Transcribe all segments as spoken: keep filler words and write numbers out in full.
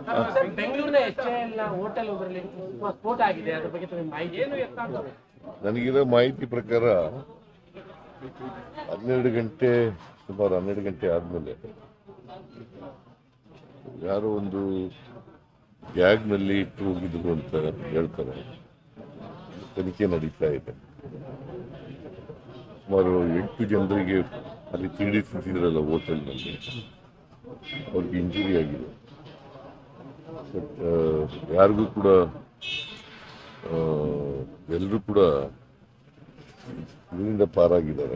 ಬೆಂಗಳೂರಿನ H A L ನ hotel ಒಂದರಲ್ಲಿ ಸ್ಫೋಟ ಆಗಿದೆ, ಅದ್ರ ಬಗ್ಗೆ ನಿಮ್ಗೆ ಮಾಹಿತಿ ಏನು? ನನಗಿರೋ ಮಾಹಿತಿ ಪ್ರಕಾರ ಹನ್ನೆರಡು ಗಂಟೆ ಸುಮಾರು ಹನ್ನೆರಡು ಗಂಟೆ ಆದಮೇಲೆ ಯಾರೋ ಒಂದು ಬ್ಯಾಗ್ನಲ್ಲಿ ಇಟ್ಟು ಹೋಗಿದ್ರು ಅಂತ ಹೇಳ್ತಾರೆ. ತನಿಖೆ ನಡೀತಾ ಇದೆ. ಸುಮಾರು ಎಂಟು ಜನರಿಗೆ ಅಲ್ಲಿ ತಿಂಡಿ ತಿಂತಿದ್ರಲ್ಲ ಹೋಟೆಲ್ನಲ್ಲಿ, ಅವ್ರಿಗೆ ಇಂಜುರಿ ಆಗಿದೆ. ಬಟ್ ಯಾರಿಗೂ ಕೂಡ ಎಲ್ಲರೂ ಕೂಡ ಇದರಿಂದ ಪಾರಾಗಿದ್ದಾರೆ.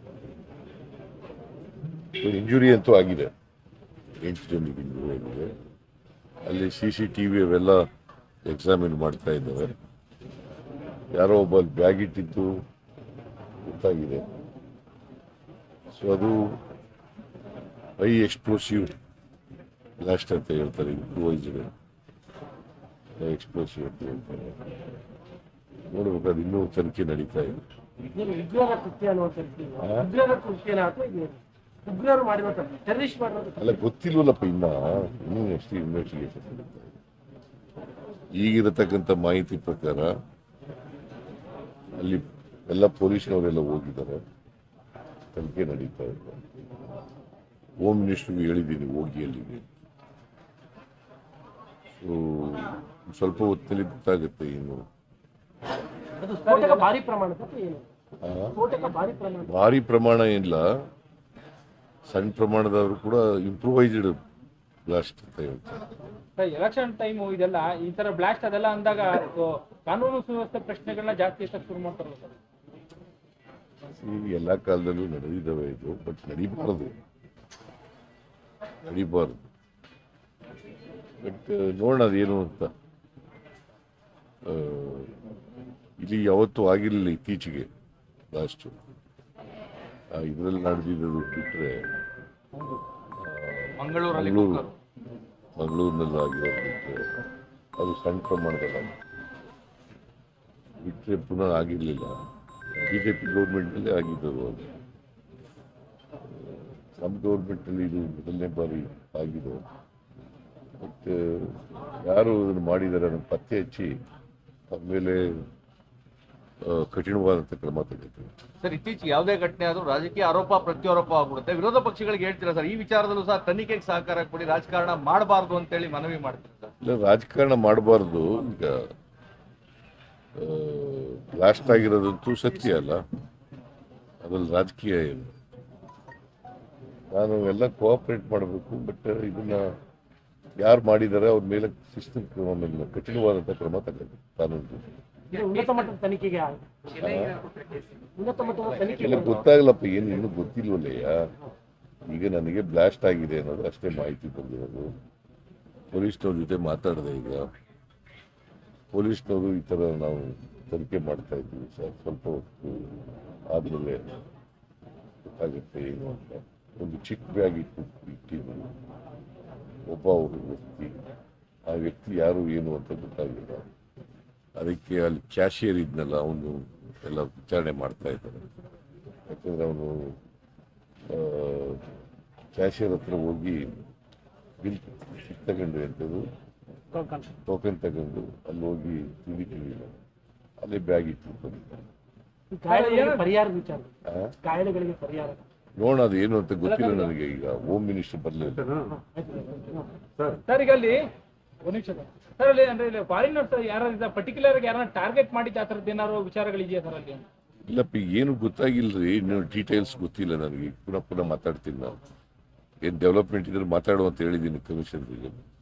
ಇಂಜುರಿ ಅಂತೂ ಆಗಿದೆ, ಎಂಟು ಜನರಿಗೆ ಇಂಜುರಿ ಆಗಿದೆ. ಅಲ್ಲಿ ಸಿ ಸಿ ಟಿ ವಿ ಅವೆಲ್ಲ ಎಕ್ಸಾಮಿನ್ ಮಾಡ್ತಾ ಇದ್ದಾರೆ. ಯಾರೋ ಒಬ್ಬ ಬ್ಯಾಗ್ ಇಟ್ಟಿದ್ದು ಗೊತ್ತಾಗಿದೆ. ಸೊ ಅದು ಹೈ ಎಕ್ಸ್ಪ್ಲೋಸಿವ್ ಬ್ಲಾಸ್ಟ್ ಅಂತ ಹೇಳ್ತಾರೆ, ಇಂಪ್ರೂವೈಸ್ಡ್ ಎಕ್ಸ್ಪ್ಲೋಸಿವ್ ಅಂತ ಹೇಳ್ತಾರೆ. ನೋಡ್ಬೇಕಾದ್ರೆ ಇನ್ನೂ ತನಿಖೆ ನಡೀತಾ ಇದೆ. ಅಲ್ಲ ಗೊತ್ತಿಲ್ವಲ್ಲಪ್ಪ, ಇನ್ನ ಇನ್ನೂ ನೆಕ್ಸ್ಟ್ ಇನ್ವೆಸ್ಟಿಗೇಷನ್ ನಡೀತಾ ಇದೆ. ಈಗಿರತಕ್ಕಂಥ ಮಾಹಿತಿ ಪ್ರಕಾರ ಅಲ್ಲಿ ಎಲ್ಲ ಪೊಲೀಸ್ನವರೆಲ್ಲ ಹೋಗಿದ್ದಾರೆ, ತನಿಖೆ ನಡೀತಾ ಇದೆ. ಹೋಮ್ ಮಿನಿಸ್ಟರ್ಗೆ ಹೇಳಿದ್ದೀನಿ ಹೋಗಿ ಅಲ್ಲಿಗೆ. ಸೊ ಸ್ವಲ್ಪ ಹೊತ್ತಲ್ಲಿ ಗೊತ್ತಾಗುತ್ತೆ ಇನ್ನು. ಭಾರಿ ಪ್ರಮಾಣ ಏನಿಲ್ಲ, ಸಣ್ಣ ಪ್ರಮಾಣದವರು ಕೂಡ ಇಂಪ್ರೂವೈಸ್ಡ್ ಬ್ಲಾಸ್ಟ್ ಅಂತ ಹೇಳ್ತಾರೆ. ಎಲೆಕ್ಷನ್ ಟೈಮ್ ಇದೆಲ್ಲ ಈ ತರ ಬ್ಲಾಸ್ಟ್ ಅದೆಲ್ಲ ಅಂದಾಗ ಕಾನೂನು ಸುವ್ಯವಸ್ಥೆ ಪ್ರಶ್ನೆಗಳನ್ನ ಜಾಸ್ತಿ ಶುರು ಮಾಡ್ತಾರಲ್ಲ ಸರ್? ಈಗ ಎಲ್ಲ ಕಾಲದಲ್ಲೂ ನಡೆದಿದ್ದಾವೆ ಇದು, ಬಟ್ ನಡೀಬಾರದು ನಡೀಬಾರದು ಬಟ್ ನೋಡೋಣ ಅದೇನು ಅಂತ. ಇಲ್ಲಿ ಯಾವತ್ತೂ ಆಗಿರಲಿಲ್ಲ ಇತ್ತೀಚೆಗೆ ಲಾಸ್ಟು. ಇದರಲ್ಲಿ ನಡೆದಿದ್ದು ಬಿಟ್ಟರೆ ಮಂಗಳೂರು ಮಂಗಳೂರಿನಲ್ಲಿ ಆಗಿರೋದು ಬಿಟ್ಟರೆ ಅದು ಸಣ್ಣ ಪ್ರಮಾಣದಲ್ಲಿ ಬಿಟ್ಟರೆ ಪುನಃ ಆಗಿರಲಿಲ್ಲ. ಬಿ ಜೆ ಪಿ ಗೌರ್ಮೆಂಟಲ್ಲೇ ಆಗಿದ್ದರು. ಅದು ನಮ್ಮ ಗೌರ್ಮೆಂಟಲ್ಲಿ ಇದು ಮೊದಲನೇ ಬಾರಿ ಆಗಿದೆ. ಮತ್ತು ಯಾರು ಇದನ್ನು ಮಾಡಿದ್ದಾರೆ ಅದನ್ನು ಪತ್ತೆ ಹಚ್ಚಿ ಆಮೇಲೆ ಕಠಿಣವಾದಂಥ ಕ್ರಮ ತಗೋತೀವಿ. ಸರ್, ಇತ್ತೀಚೆಗೆ ಯಾವುದೇ ಘಟನೆ ಆದರೂ ರಾಜಕೀಯ ಆರೋಪ ಪ್ರತ್ಯಾರೋಪ ಆಗ್ಬಿಡುತ್ತೆ. ವಿರೋಧ ಪಕ್ಷಗಳಿಗೆ ಹೇಳ್ತೀರಾ ಸರ್, ಈ ವಿಚಾರದಲ್ಲೂ ಸಹ ತನಿಖೆಗೆ ಸಹಕಾರ ಕೊಡಿ, ರಾಜಕಾರಣ ಮಾಡಬಾರ್ದು ಅಂತೇಳಿ ಮನವಿ ಮಾಡ್ತೀರಾ ಸರ್? ಇಲ್ಲ, ರಾಜಕಾರಣ ಮಾಡಬಾರ್ದು. ಈಗ ಬ್ಲಾಸ್ಟ್ ಆಗಿರೋದಂತೂ ಸತ್ಯ ಅಲ್ಲ, ಅದ್ರಲ್ಲಿ ರಾಜಕೀಯ ಏನು. ನಾನು ಎಲ್ಲ ಕೋಆಪರೇಟ್ ಮಾಡಬೇಕು, ಬಟ್ ಇದನ್ನ ಯಾರು ಮಾಡಿದ್ದಾರೆ ಅವ್ರ ಮೇಲೆ ಶಿಸ್ತು ಕ್ರಮ ಮೇಲೆ ಕಠಿಣವಾದಂಥ ಕ್ರಮ ತಗೋಬೇಕು ಕಾನೂನು. ಉನ್ನತ ಮಟ್ಟದ ತನಿಖೆಗೆ ಉನ್ನತ ಮಟ್ಟದ ತನಿಖೆ ಎಲ್ಲ ಗೊತ್ತಾಗಲ್ಲಪ್ಪ, ಏನು ಇನ್ನೂ ಗೊತ್ತಿಲ್ವಲ್ಲಯ್ಯ. ಈಗ ನನಗೆ ಬ್ಲಾಸ್ಟ್ ಆಗಿದೆ ಅನ್ನೋದು ಅಷ್ಟೇ ಮಾಹಿತಿ ಬಂದಿರೋದು. ಪೊಲೀಸ್ನವ್ರ ಜೊತೆ ಮಾತಾಡಿದೆ. ಈಗ ಪೊಲೀಸ್ನವರು ಈ ಥರ ನಾವು ತನಿಖೆ ಮಾಡ್ತಾ ಇದ್ದೀವಿ ಸರ್, ಸ್ವಲ್ಪ ಹೊತ್ತು ಆದಮೇಲೆ ಗೊತ್ತಾಗುತ್ತೆ ಏನು ಅಂತ. ಒಂದು ಚಿಕ್ಕ ಬ್ಯಾಗ್ ಇಟ್ಟು ಇಟ್ಟಿದ್ರು ಒಬ್ಬ ಅವರು ವ್ಯಕ್ತಿ, ಆ ವ್ಯಕ್ತಿ ಯಾರು ಏನು ಅಂತ ಗೊತ್ತಾಗಿಲ್ಲ. ಅದಕ್ಕೆ ಅಲ್ಲಿ ಕ್ಯಾಶಿಯರ್ ಇದ್ನಲ್ಲ, ಅವನು ಎಲ್ಲ ವಿಚಾರಣೆ ಮಾಡ್ತಾ ಇದ್ದಾರೆ. ಯಾಕಂದರೆ ಅವನು ಕ್ಯಾಶಿಯರ್ ಹತ್ರ ಹೋಗಿ ಬಿಲ್ ತಗೊಂಡು ಎಂಥದ್ದು ಟೋಕನ್ ತಗೊಂಡು ಅಲ್ಲಿ ಹೋಗಿ ತಿಂಡಿ ತಿಂದಿಲ್ಲ, ಅಲ್ಲಿ ಬ್ಯಾಗ್ ಇಟ್ಟು ಬಂದಿದ್ದಾರೆ. ಪರಿಹಾರ ವಿಚಾರ ಕಾಯಿಲೆಗಳಿಗೆ ಪರಿಹಾರ ನೋಡೋಣ, ಅದು ಏನು ಅಂತ ಗೊತ್ತಿಲ್ಲ ನನಗೆ. ಈಗ ಹೋಮ್ ಮಿನಿಸ್ಟರ್ ಬರಲಿಲ್ಲ ಸರ್. ಈಗ ಅಲ್ಲಿ ಒಂದು ನಿಮಿಷ ಸರ್, ಅಲ್ಲಿ ಅಂದ್ರೆ ಇಲ್ಲಿ ಫಾರಿನರ್ಸ್ ಯಾರು ಪರ್ಟಿಕ್ಯುಲರ್ ಯಾರನ್ನ ಟಾರ್ಗೆಟ್ ಮಾಡಿದ್ದು ಆ ಥರದ್ದು ಏನಾದ್ರು ವಿಚಾರಗಳಿದೆಯಾ ಸರ್ ಅಲ್ಲಿ? ಇಲ್ಲಪ್ಪ, ಏನು ಗೊತ್ತಾಗಿಲ್ಲರಿ, ಇನ್ನು ಡೀಟೇಲ್ಸ್ ಗೊತ್ತಿಲ್ಲ ನನಗೆ. ಪುನಃ ಪುನಃ ಮಾತಾಡ್ತೀನಿ ನಾನು. ಏನು ಡೆವಲಪ್ಮೆಂಟ್ ಇದ್ರೆ ಮಾತಾಡುವಂತ ಹೇಳಿದ್ದೀನಿ ಕಮಿಷನರಿಗೆ.